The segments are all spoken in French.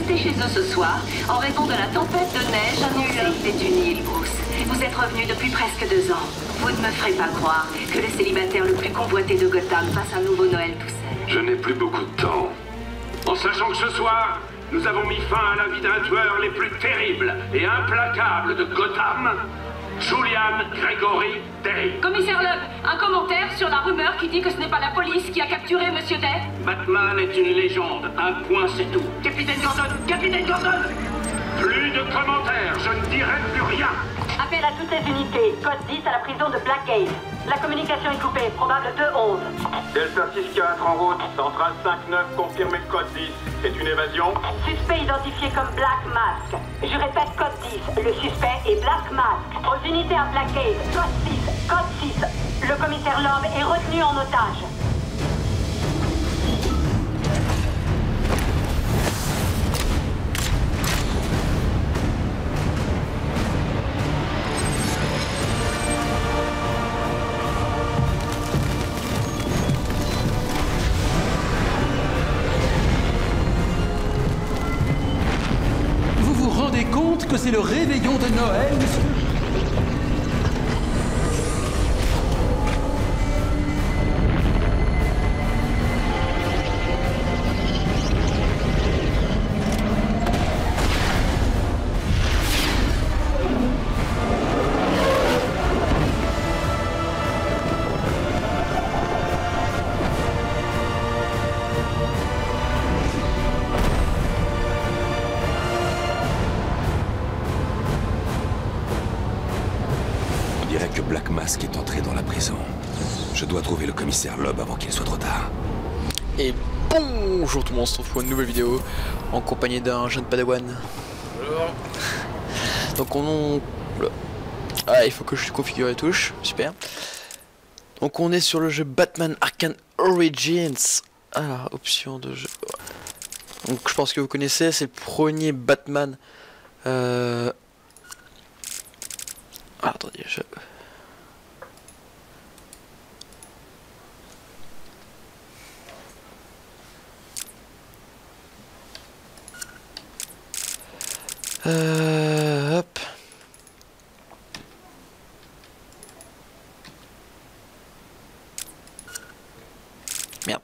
rester chez eux ce soir en raison de la tempête de neige annulée des Tunnel, Bruce. Vous êtes revenu depuis presque 2 ans. Vous ne me ferez pas croire que le célibataire le plus convoité de Gotham passe un nouveau Noël tout seul. Je n'ai plus beaucoup de temps. En sachant que ce soir, nous avons mis fin à la vie d'un tueur les plus terribles et implacables de Gotham, Julian Gregory Day. Commissaire Loeb, un commentaire sur la rumeur qui dit que ce n'est pas la police qui a capturé Monsieur Day? Batman est une légende, un point c'est tout. Capitaine Gordon! Capitaine Gordon! Plus de commentaires, je ne dirai plus rien. Appel à toutes les unités, code 10 à la prison de Blackgate. La communication est coupée, probable 2-11. Delta 6-4 en route, centrale 5-9, confirmé code 10. C'est une évasion. Suspect identifié comme Black Mask. Je répète, code 10. Le suspect est Black Mask. Aux unités à Blackgate, code 6, code 6. Le commissaire Loeb est retenu en otage. Compte que c'est le réveillon de Noël, monsieur? Que Black Mask est entré dans la prison. Je dois trouver le commissaire Loeb avant qu'il soit trop tard. Et bonjour tout le monde, on se retrouve pour une nouvelle vidéo en compagnie d'un jeune padawan. Donc il faut que je configure les touches, super. Donc on est sur le jeu Batman Arkham Origins. Alors, option de jeu. Donc je pense que vous connaissez, c'est le premier Batman. Attendez, hop. Merde.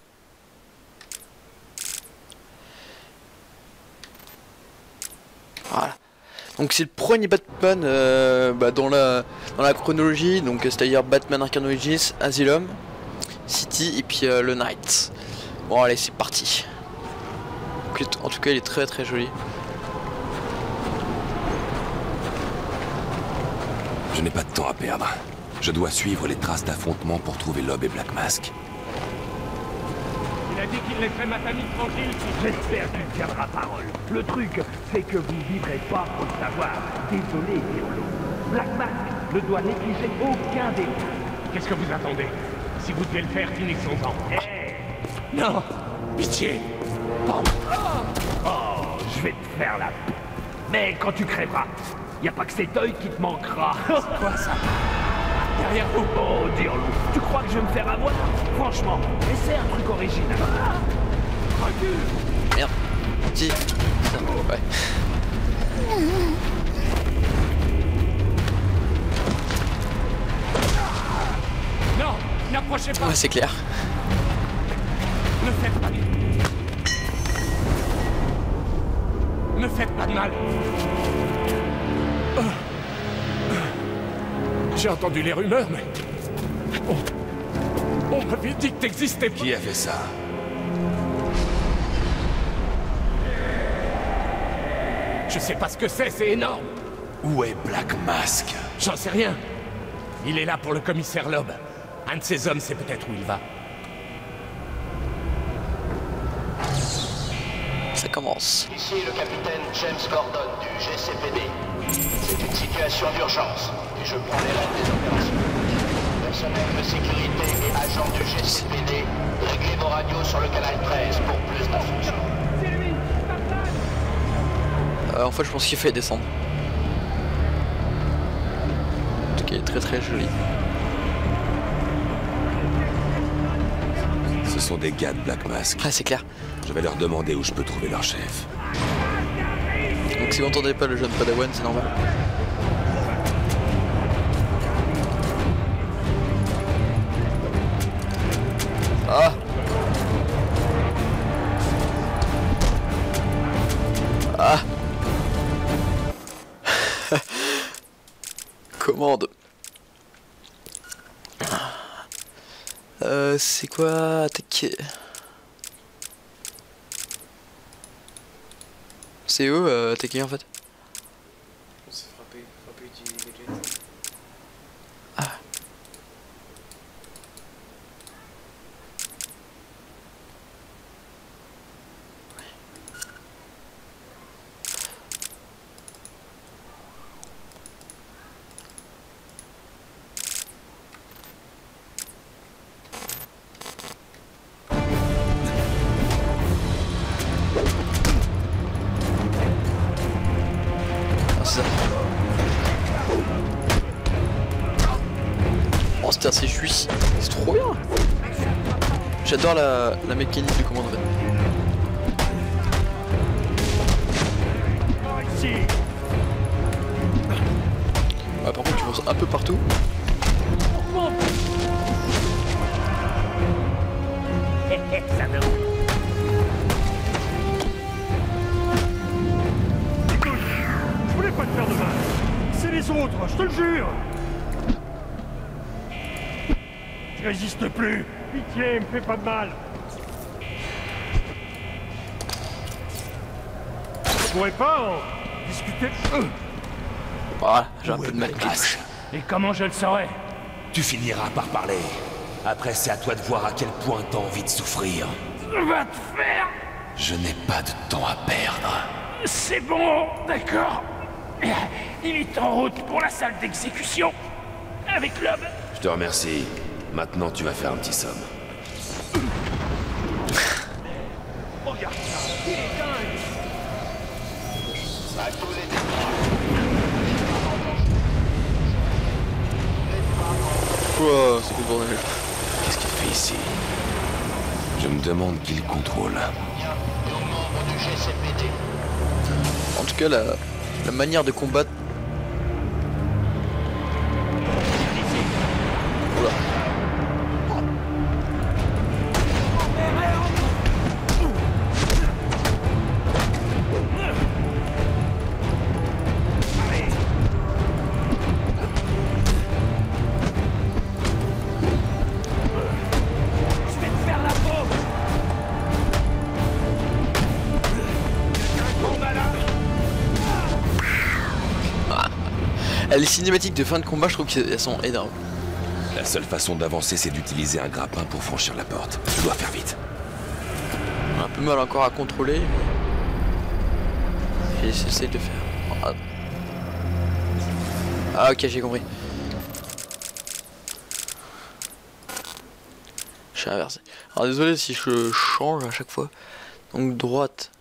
Voilà. Donc c'est le premier Batman dans la chronologie, donc c'est-à-dire Batman Arkham Origins, Asylum, City et puis le Night. Bon allez, c'est parti. En tout cas, il est très très joli. Je n'ai pas de temps à perdre. Je dois suivre les traces d'affrontement pour trouver Loeb et Black Mask. Il a dit qu'il laisserait ma famille tranquille. J'espère qu'il tiendra parole. Le truc, c'est que vous vivrez pas pour le savoir. Désolé, Pirlo. Black Mask ne doit négliger aucun des deux. Qu'est-ce que vous attendez? Si vous devez le faire, finissons-en. Non, pitié. Oh, je vais te faire la paix. Mais quand tu crèveras, y a pas que cet œil qui te manquera. Quoi ça? Derrière vous. Oh, Dirlo, tu crois que je vais me faire avoir? Franchement, essaie un truc original. Recule. Merde. Si. Ouais. Non, n'approchez pas. Ouais, c'est clair. Ne faites pas de... Ne faites pas de mal. J'ai entendu les rumeurs, mais... On m'avait dit que t'existais pas. Qui a fait ça? Je sais pas ce que c'est énorme. Où est Black Mask? J'en sais rien. Il est là pour le commissaire Loeb. Un de ses hommes sait peut-être où il va. Ça commence. Ici le capitaine James Gordon du GCPD. C'est une situation d'urgence et je prends les rênes des opérations. Personnel de sécurité et agents du GCPD, réglez vos radios sur le canal 13 pour plus d'instructions. En fait, je pense qu'il fait descendre. En tout cas, il est très très joli. Ce sont des gars de Black Mask. Ah, c'est clair. Je vais leur demander où je peux trouver leur chef. Donc si vous n'entendez pas le jeune Padawan, c'est normal. Ah. Ah. Commande. C'est quoi attaquer? C'est où attaquer en fait? C'est frapper utiliser les jets. Ah. Oh c'est assez juice, c'est trop bien. J'adore la mécanique du commande en fait. Ouais, par contre tu fonces un peu partout. Écoute, je voulais pas te faire de mal. C'est les autres, je te le jure. Je résiste plus. Pitié, me fais pas de mal. On pourrait pas en discuter. Voilà, j'ai un peu de mal. Et comment je le saurais? Tu finiras par parler. Après, c'est à toi de voir à quel point t'as envie de souffrir. Va te faire. Je n'ai pas de temps à perdre. C'est bon, d'accord. Il est en route pour la salle d'exécution. Avec l'homme. Je te remercie. Maintenant, tu vas faire un petit somme. Regarde ça, il est dingue. À tous les Wow, c'est que le bordel. Qu'est-ce qu'il fait ici? Je me demande qui le contrôle. et aux membres du GCPD. En tout cas, la manière de combattre. Oula. Je vais te faire la peau. Les cinématiques de fin de combat, je trouve qu'elles sont énormes. La seule façon d'avancer, c'est d'utiliser un grappin pour franchir la porte. Je dois faire vite. Un peu mal encore à contrôler. Mais j'essaie de le faire. Ah ok, j'ai compris. Je suis inversé. Alors désolé si je change à chaque fois. Donc droite.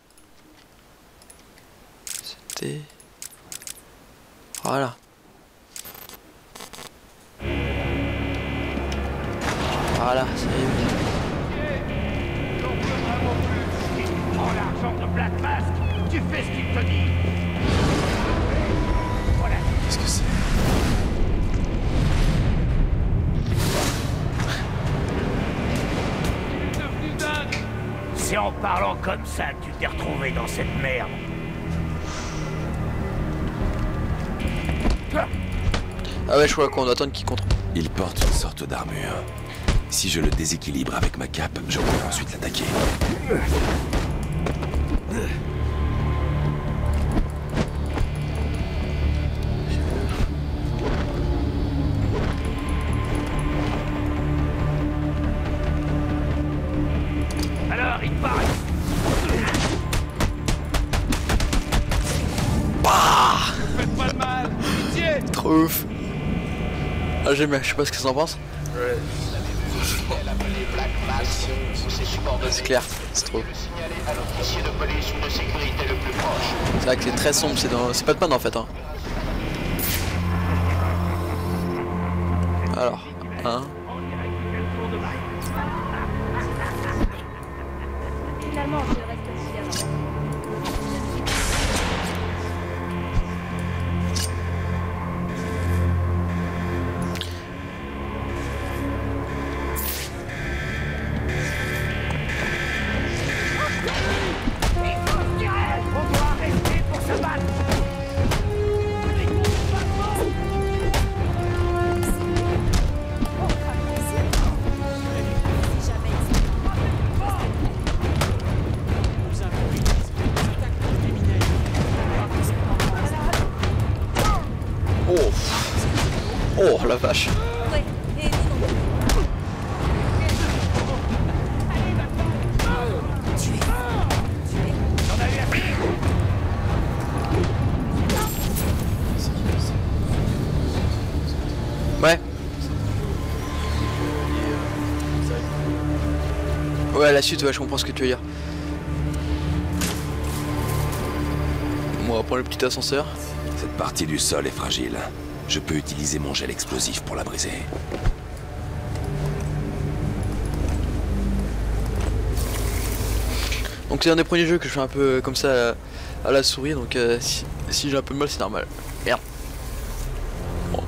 C'était... Voilà. Voilà, ça y est. Tu prends l'argent de Black Mask, tu fais ce qu'il te dit. Voilà. Qu'est-ce que c'est? C'est en parlant comme ça que tu t'es retrouvé dans cette merde. Ah ouais, je crois qu'on attend qu'il contrôle. Il porte une sorte d'armure. Si je le déséquilibre avec ma cape, je pourrai ensuite l'attaquer. Alors, il paraît. Faites pas de mal. Pitié. Trop ouf. Ah j'aime bien, je sais pas ce que ça en pense. Elle appelée Black Mask ou ses subordonnés. C'est clair, c'est trop. Le signaler à l'officier de police ou de sécurité le plus proche. C'est vrai que c'est très sombre, c'est Batman en fait. Hein. Alors, hein. Finalement, je reste aussi avant. Oh la vache. Ouais, et nous non. Ouais. Ouais, la suite, ouais, je comprends ce que tu veux dire. Bon, on va prendre le petit ascenseur. Cette partie du sol est fragile. Je peux utiliser mon gel explosif pour la briser. Donc c'est un des premiers jeux que je fais un peu comme ça à la souris, donc si j'ai un peu de mal, c'est normal. Merde. Bon.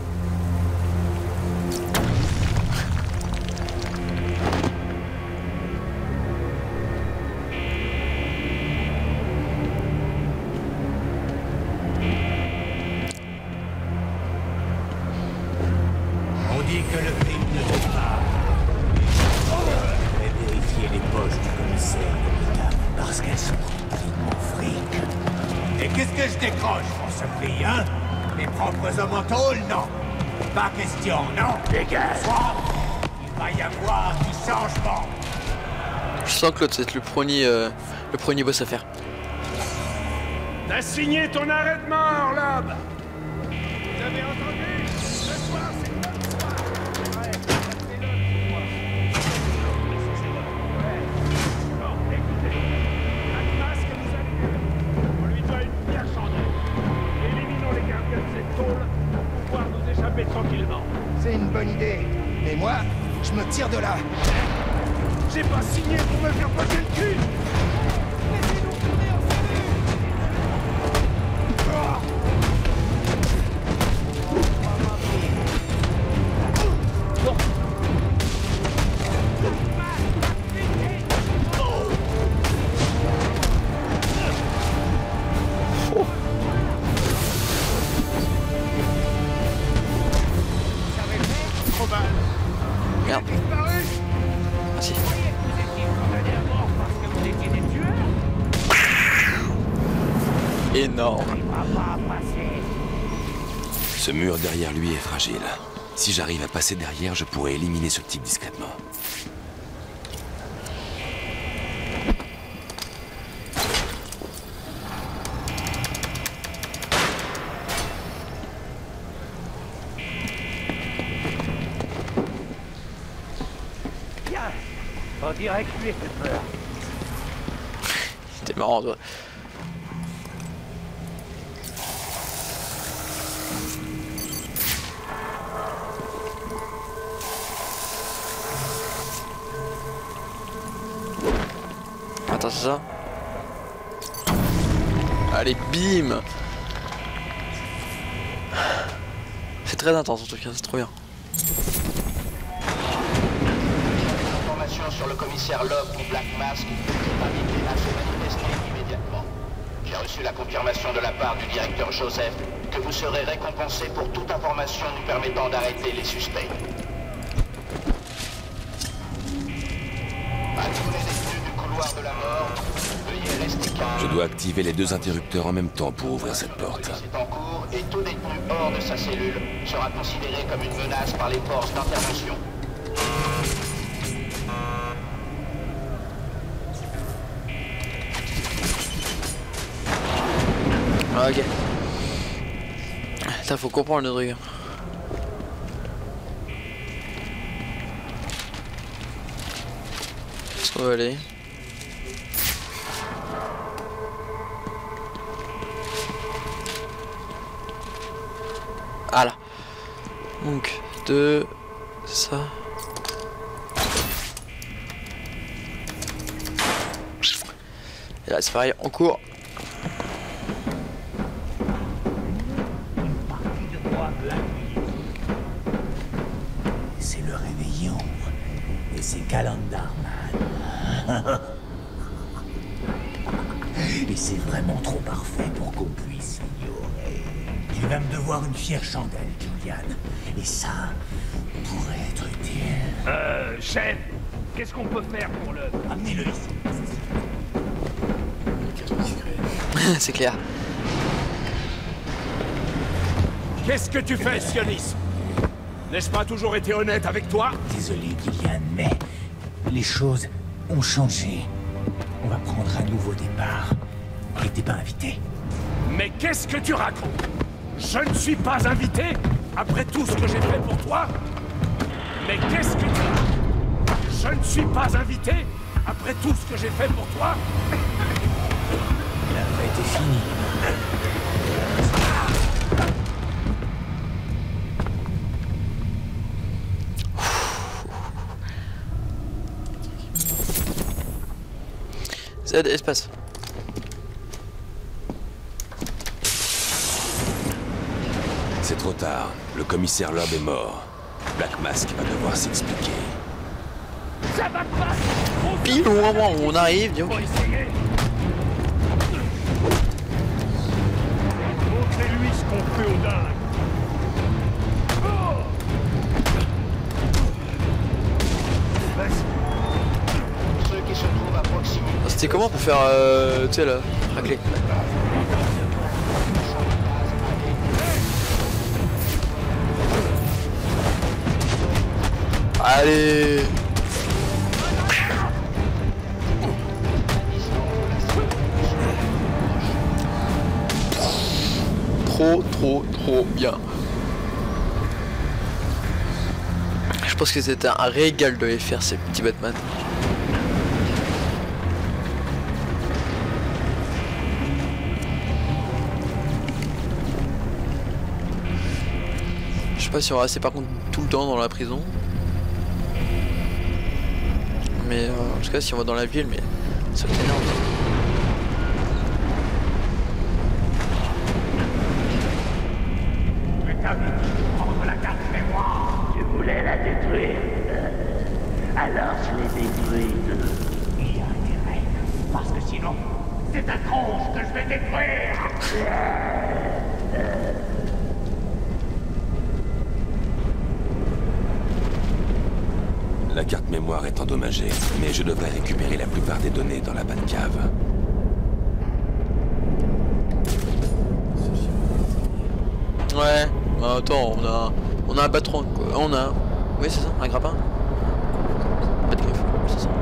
On dit que le crime ne fait pas. Je vais vérifier les poches du commissaire Gotham parce qu'elles sont remplies de mon fric. Et qu'est-ce que je décroche pour ce prix, hein? Mes propres hommes en tôle, non? Pas question, non? Dégage! Il va y avoir du changement. Je sens que l'autre c'est le premier boss à faire. T'as signé ton arrêt de mort, Lob! Vous avez entendu? Ce soir, c'est notre soir! Ouais, c'est le soir. Bon, écoutez, Black Mask nous allume. On lui doit une pierre chandelle. Éliminons les gardiens de cette tôle pour pouvoir nous échapper tranquillement. C'est une bonne idée. Mais moi, je me tire de là. J'ai pas signé pour me faire passer le cul! Laissez-nous trouver en salut! Merde. Ah si. Énorme. Ce mur derrière lui est fragile. Si j'arrive à passer derrière, je pourrais éliminer ce type discrètement. On dirait que tu es fait peur. C'était marrant toi. Attends, c'est ça? Allez, bim! C'est très intense en tout cas, c'est trop bien. Sur le commissaire Loeb ou Black Mask est invité à se manifester immédiatement. J'ai reçu la confirmation de la part du directeur Joseph que vous serez récompensé pour toute information nous permettant d'arrêter les suspects. À tous les détenus du couloir de la mort, veuillez rester calme. Je dois activer les deux interrupteurs en même temps pour ouvrir cette porte. C'est en cours et tout détenu hors de sa cellule sera considéré comme une menace par les forces d'intervention. Ah, ok. Ça faut comprendre le truc. Est-ce qu'on va aller? Ah là. Donc, de ça. Et là, c'est pareil, en cours. C'est le réveillon. Et c'est Calendarman. Et c'est vraiment trop parfait pour qu'on puisse l'ignorer. Tu vas me devoir une fière chandelle, Julian. Et ça pourrait être utile. Chef, qu'est-ce qu'on peut faire pour le... Amenez-le ici. C'est clair. Qu'est-ce que tu fais, sionisme? N'ai-je pas toujours été honnête avec toi? Désolé, Gillian, mais les choses ont changé. On va prendre un nouveau départ. Et t'es pas invité. Mais qu'est-ce que tu racontes? Je ne suis pas invité? Après tout ce que j'ai fait pour toi? Mais qu'est-ce que tu... Je ne suis pas invité? Après tout ce que j'ai fait pour toi? La fête est finie. Z, espace. C'est trop tard. Le commissaire Loeb est mort. Black Mask va devoir s'expliquer. Ça va pas! Pile au moment où on arrive, dis donc. Montrez-lui ce qu'on fait au dingue! Ceux qui se trouvent à proximité. C'était comment pour faire, tu sais là, racler. Allez. Trop bien. Je pense que c'était un régal de les faire ces petits Batman. Je sais pas si on va rester par contre tout le temps dans la prison. Mais en tout cas si on va dans la ville, mais ça va être énorme. Prendre la carte mémoire! Tu voulais la détruire. Alors je l'ai détruite. Il y a intérêt, parce que sinon, c'est ta tronche que je vais détruire! La carte mémoire est endommagée, mais je devrais récupérer la plupart des données dans la Batcave. Ouais, bah attends, on a un patron quoi. On a. Oui c'est ça, un grappin. Pas de griffe, c'est ça.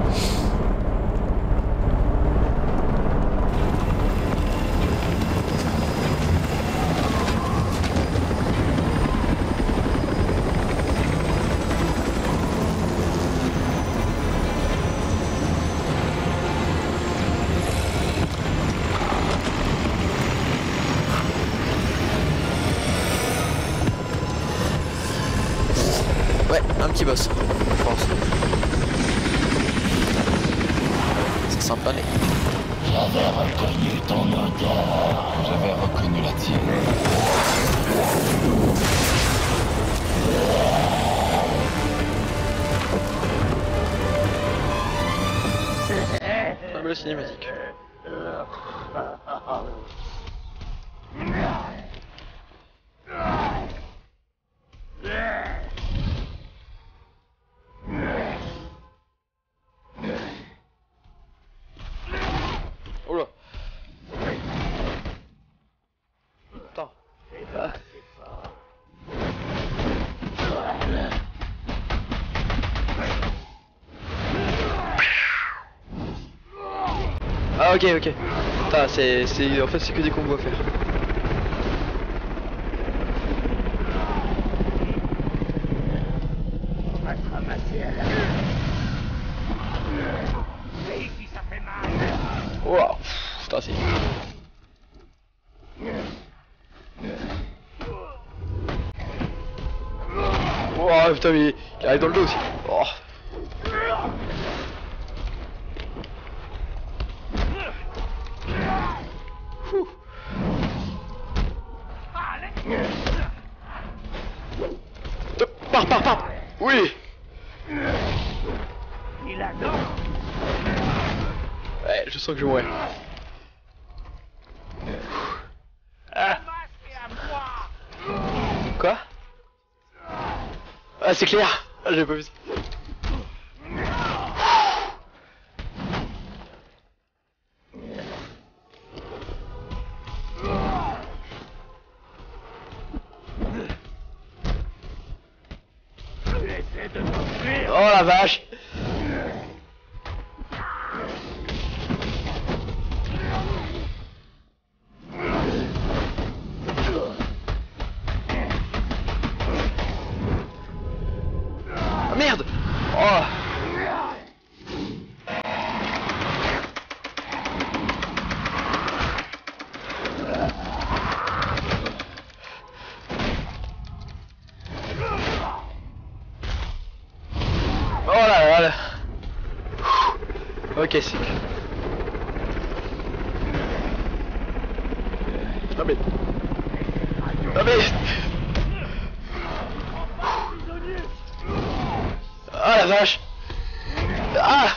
Ouais, un petit boss, je pense. C'est sympa, les... J'avais reconnu ton odeur. J'avais reconnu la tienne. Très belle cinématique. Oh là. Attends. Ah ok. Putain, en fait c'est que des combos à faire. On va te ramasser à la... Et ici, ça fait mal! Wow. Putain c'est... Oh putain mais il arrive dans le dos aussi. Oh. Pars. Oui. Il adore! Ouais, je sens que je mourrai. Ah. Quoi? Ah c'est clair. Ah j'avais pas vu ça. la vache. Ah merde. Oh. Oh là là. Ok, c'est... Ah mais... Ah mais... Ah la vache. Ah.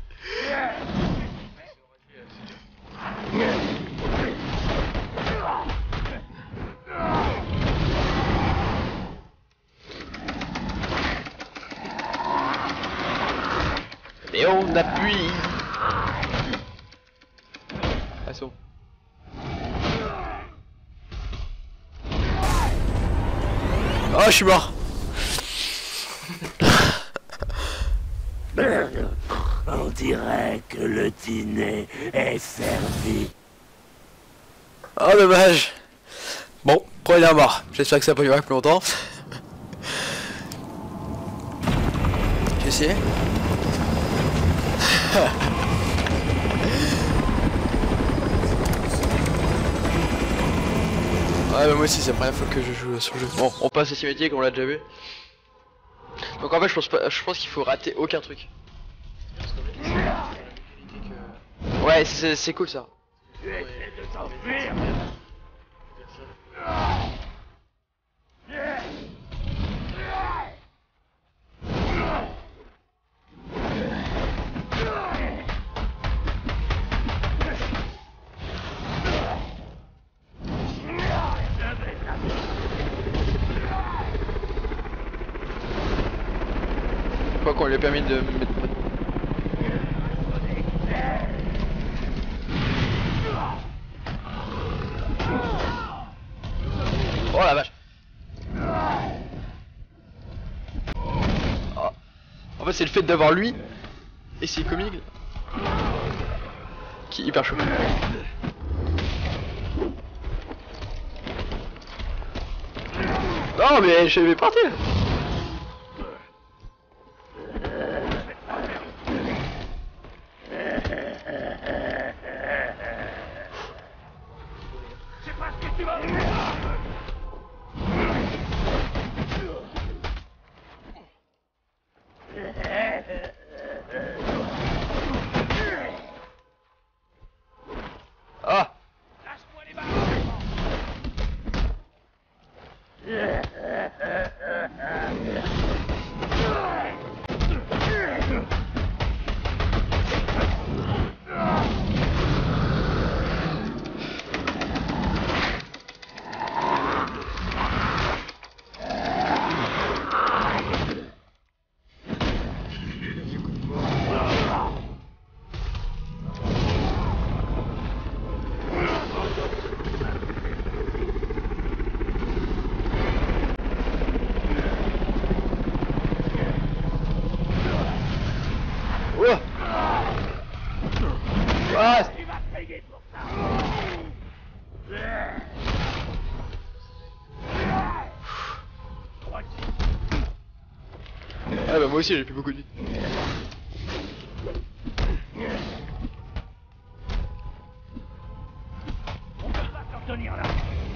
Et on appuie. Ah c'est bon. Oh je suis mort. On dirait que le dîner est servi. Oh dommage. Bon, première mort. J'espère que ça va pas durer plus longtemps. J'ai essayé. Ouais bah moi aussi c'est la première fois que je joue sur le jeu. Bon on passe à cinématique, on l'a déjà vu. Donc en fait je pense qu'il faut rater aucun truc. Ouais c'est cool ça. Je crois qu'on lui a permis de mettre... Oh la vache. Oh. En fait c'est le fait d'avoir lui et ses comiques qui est hyper chaud. Non mais je vais partir. Ah. Ah bah moi aussi j'ai plus beaucoup de vie. On peut pas s'en tenir là.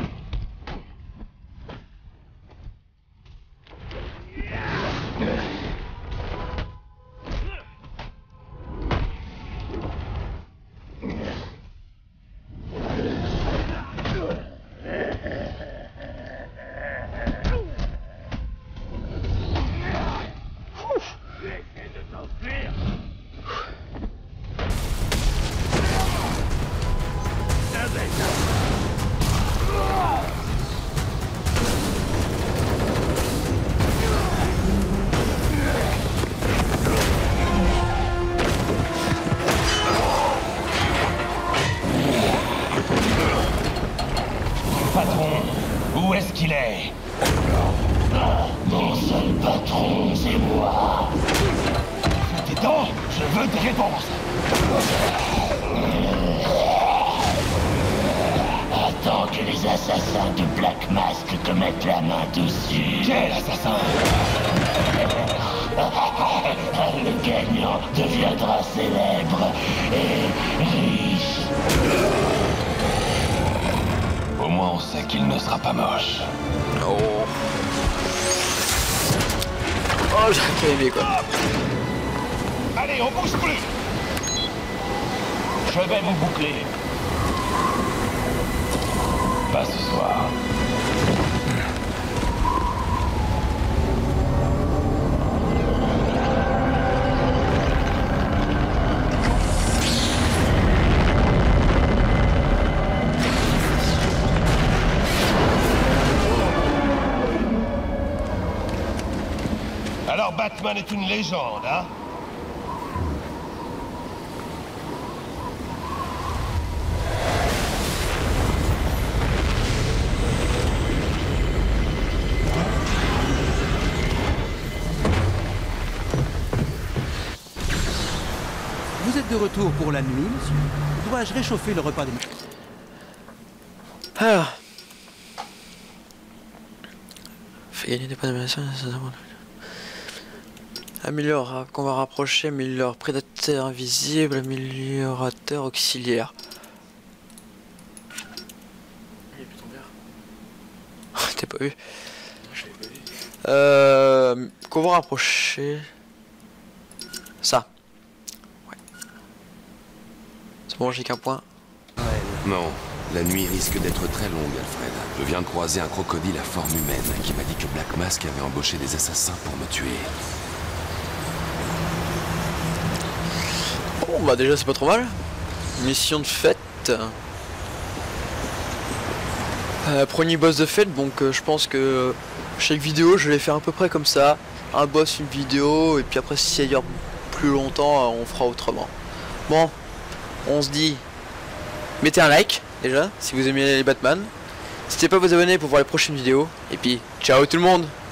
Patron, où est-ce qu'il est? Mon seul patron, c'est moi. Pardon, je veux des réponses. Attends que les assassins de Black Mask te mettent la main dessus. Quel assassin? Le gagnant deviendra célèbre et riche. Au moins on sait qu'il ne sera pas moche. Oh. Oh, j'ai aimé quoi. Allez, on bouge plus. Je vais vous boucler. Pas ce soir. Alors Batman est une légende, hein? Vous êtes de retour pour la nuit, monsieur? Dois-je réchauffer le repas des... Alors. Fait gagner des points d'amélioration. Améliore, qu'on va rapprocher, améliore prédateur invisible, améliorateur auxiliaire. Il est plus tombé. T'as pas vu? Je l'ai pas vu. Qu'on va rapprocher. Ça. Ouais. C'est bon, j'ai qu'un point. Non, la nuit risque d'être très longue, Alfred. Je viens de croiser un crocodile à forme humaine qui m'a dit que Black Mask avait embauché des assassins pour me tuer. Bon bah déjà c'est pas trop mal. Mission de fête. Premier boss de fête, donc je pense que chaque vidéo je vais faire à peu près comme ça. Un boss, une vidéo, et puis après si ça dure plus longtemps on fera autrement. Bon, on se dit, mettez un like déjà si vous aimez les Batman. N'hésitez pas à vous abonner pour voir les prochaines vidéos. Et puis ciao tout le monde.